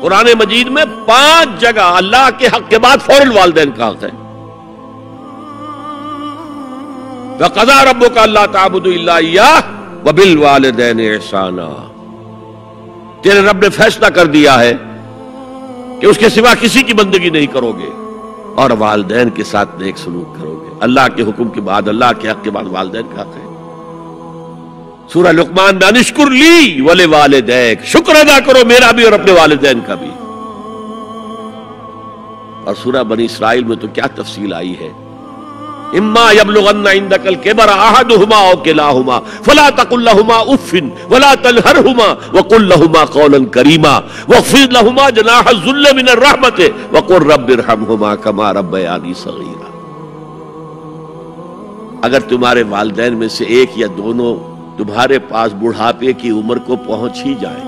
قرآن مجید میں 5 جگہ اللہ کے حق کے بعد فوراً والدین کا حق ہے. وَقَضَىٰ رَبُّكَ أَلَّا تَعْبُدُوا إِلَّا إِيَّاهُ وَبِالْوَالِدَيْنِ إِحْسَانًا. تیرے رب نے فیصلہ کر دیا ہے کہ اس کے سوا کسی کی بندگی نہیں کرو گے اور والدین کے ساتھ نیک سلوک کرو گے. اللہ کے حکم کے بعد، اللہ کے حق کے بعد والدین کا حق ہے. سورہ لقمان میں انشکر لی ولوالدیک، شکر ادا کرو میرا بھی اور اپنے والدین کا بھی. اور سورہ بنی اسرائیل میں تو کیا تفصیل آئی ہے. اما یبلغن عندک الکبر احدہما او کلاہما فلا تقل لہما اف ولا تنہرہما وقل لہما قولا کریما واخفض لہما جناح الذل من الرحمۃ وقل رب ارحمہما کما ربیانی صغیرا. اگر تمہارے والدین میں سے ایک یا دونوں تمہارے پاس بڑھاپے کی عمر کو پہنچ ہی جائیں،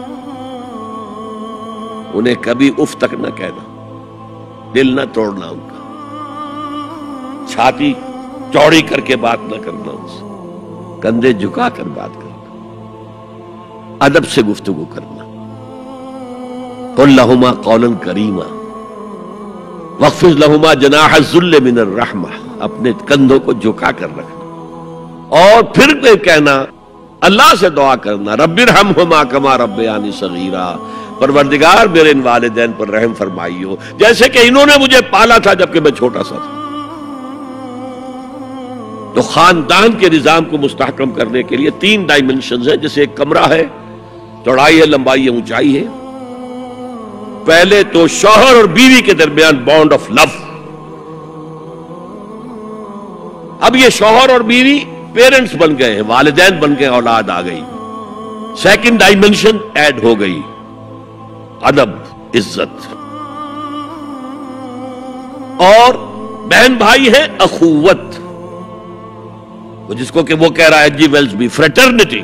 انہیں کبھی اف تک نہ کہنا، دل نہ توڑنا ان کا، چھاتی چوڑی کر کے بات نہ کرنا، ان سے کندھے جھکا کر بات کرنا، ادب سے گفتگو کرنا. قل لہما قولا کریما واخفض لہما جناح الذل من الرحمہ، اپنے کندھوں کو جھکا کر رکھنا. اور پھر کہنا، اللہ سے دعا کرنا، رب ارحمہما کما ربیانی صغیرا، پروردگار میرے ان والدین پر رحم فرمائیو جیسے کہ انہوں نے مجھے پالا تھا جبکہ میں چھوٹا سا تھا. تو خاندان کے نظام کو مستحکم کرنے کے لیے 3 ڈائمنشنز ہیں. جیسے ایک کمرہ ہے، چوڑائی ہے، لمبائی ہے، اونچائی ہے. پہلے تو شوہر اور بیوی کے درمیان بانڈ آف لو. اب یہ شوہر اور بیوی پیرنٹس بن گئے ہیں، والدین بن گئے، اولاد آ گئی. سیکنڈ ڈائمنشن ایڈ ہو گئی، ادب، عزت. اور بہن بھائی ہے، اخوت، جس کو کہ وہ کہہ رہا ہے جی ویلز بھی فریٹرنٹی.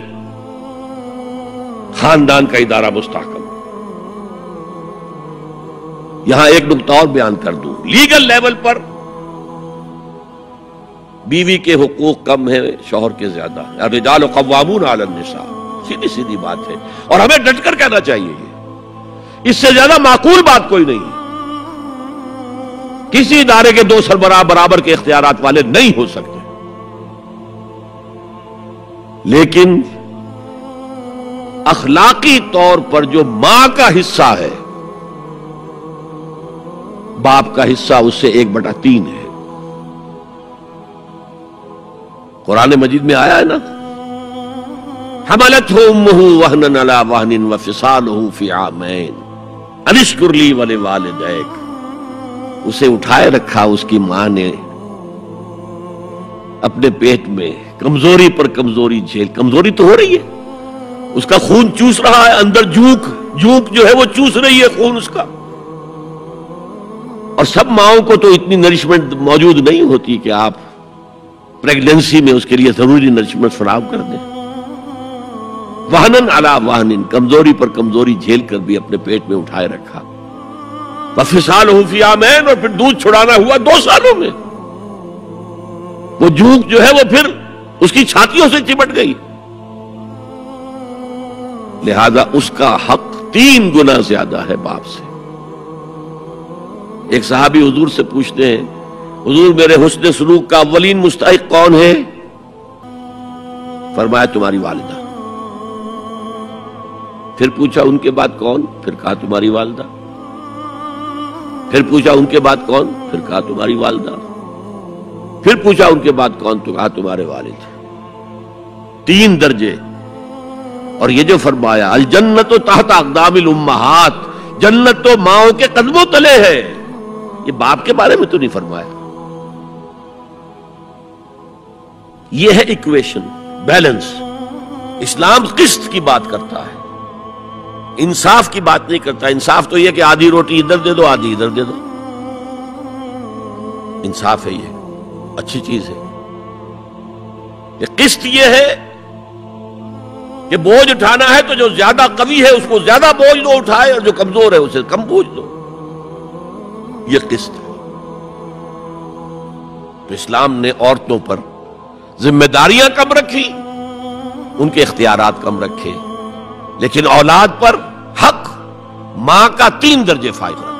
خاندان کا ادارہ مستحکم. یہاں ایک نقطہ اور بیان کر دوں. لیگل لیول پر بیوی کے حقوق کم ہیں، شوہر کے زیادہ ہیں. الرجال قوامون علی النساء، سیدھی سیدھی بات ہے اور ہمیں ڈٹ کر کہنا چاہیے. یہ اس سے زیادہ معقول بات کوئی نہیں ہے. کسی ادارے کے 2 سربراہ برابر کے اختیارات والے نہیں ہو سکتے. لیکن اخلاقی طور پر جو ماں کا حصہ ہے، باپ کا حصہ اس سے 1/3 ہے. قرآن مجید میں آیا ہے نا، حملتہ امہ وہنا علی وہن وفصالہ فی عامین ان اشکر لی ولوالدیک. اسے اٹھائے رکھا اس کی ماں نے اپنے پیٹ میں، کمزوری پر کمزوری جھیل. کمزوری تو ہو رہی ہے، اس کا خون چوس رہا ہے اندر، جھونک جو ہے وہ چوس رہی ہے خون اس کا. اور سب ماؤں کو تو اتنی نرشمنٹ موجود نہیں ہوتی کہ آپ پریگننسی میں اس کے لیے ضروری نرشمنٹ فراہم کر دیں. وہنن علی وہن، کمزوری پر کمزوری جھیل کر بھی اپنے پیٹ میں اٹھائے رکھا. وفصالہ فی عامین، اور پھر دودھ چھڑانا ہوا 2 سالوں میں. وہ جھونک جو ہے وہ پھر اس کی چھاتیوں سے چمٹ گئی. لہذا اس کا حق 3 گنا زیادہ ہے باپ سے. ایک صحابی حضور سے پوچھتے ہیں، حضور میرے حسن سلوک کا اولین مستحق کون ہے؟ فرمایا تمہاری والدہ. پھر پوچھا ان کے بعد کون؟ پھر کہا تمہاری والدہ. پھر پوچھا ان کے بعد کون؟ پھر کہا تمہاری والدہ. پھر پوچھا ان کے بعد کون؟ تو کہا تمہارے والد. 3 درجے. اور یہ جو فرمایا الجنت تحت اقدام الامہات، جنت تو ماؤں کے قدموں تلے ہے، یہ باپ کے بارے میں تو نہیں فرمایا. یہ ہے ایکویشن، بیلنس. اسلام قسط کی بات کرتا ہے، انصاف کی بات نہیں کرتا. انصاف تو یہ کہ آدھی روٹی ادھر دے دو، آدھی ادھر دے دو. انصاف ہے، یہ اچھی چیز ہے. یہ قسط یہ ہے کہ بوجھ اٹھانا ہے تو جو زیادہ قوی ہے اس کو زیادہ بوجھ دو اٹھائے، اور جو کمزور ہے اسے کم بوجھ دو. یہ قسط ہے. تو اسلام نے عورتوں پر ذمہ داریاں کم رکھی، ان کے اختیارات کم رکھے، لیکن اولاد پر حق ماں کا 3 درجے فائق رکھنا.